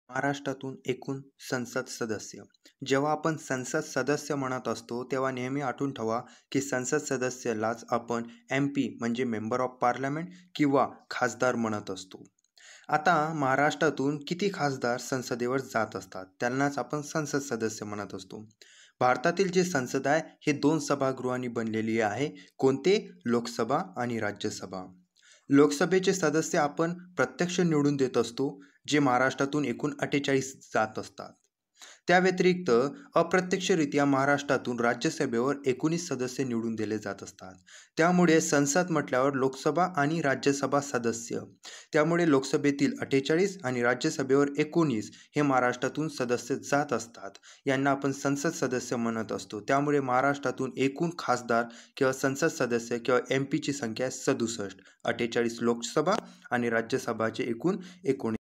महाराष्ट्रातून एकूण संसद सदस्य. जेव्हा आपण संसद सदस्य म्हणत असतो, तेव्हा नेहमी आठवून ठेवा की संसद सदस्यालाच आपण MP म्हणजे मेंबर ऑफ पार्लमेंट किंवा खासदार म्हणत असतो. आता महाराष्ट्रातून किती खासदार संसदेवर जात असतात, त्यांनाच आपण संसद सदस्य म्हणत असतो. भारतातील जे संसद आहे हे 2 सभागृहांनी बनलेली आहे. कोणते? लोकसभा आणि राज्यसभा. लोकसभेचे सदस्य आपण प्रत्यक्ष निवडून देत असतो, जे महाराष्ट्रातून एकूण 48 जात असतात. त्या व्यतिरिक्त अप्रत्यक्षरित्या महाराष्ट्रातून राज्यसभेवर 19 सदस्य निवडून दिले जात असतात. त्यामुळे संसद म्हटल्यावर लोकसभा आणि राज्यसभा सदस्य. त्यामुळे लोकसभेतील 48 आणि राज्यसभेवर 19 हे महाराष्ट्रातून सदस्य जात असतात. यांना आपण संसद सदस्य म्हणत असतो. त्यामुळे महाराष्ट्रातून एकूण खासदार किंवा संसद सदस्य किंवा MPची संख्या 67. 48 लोकसभा आणि राज्यसभाचे एकूण 19.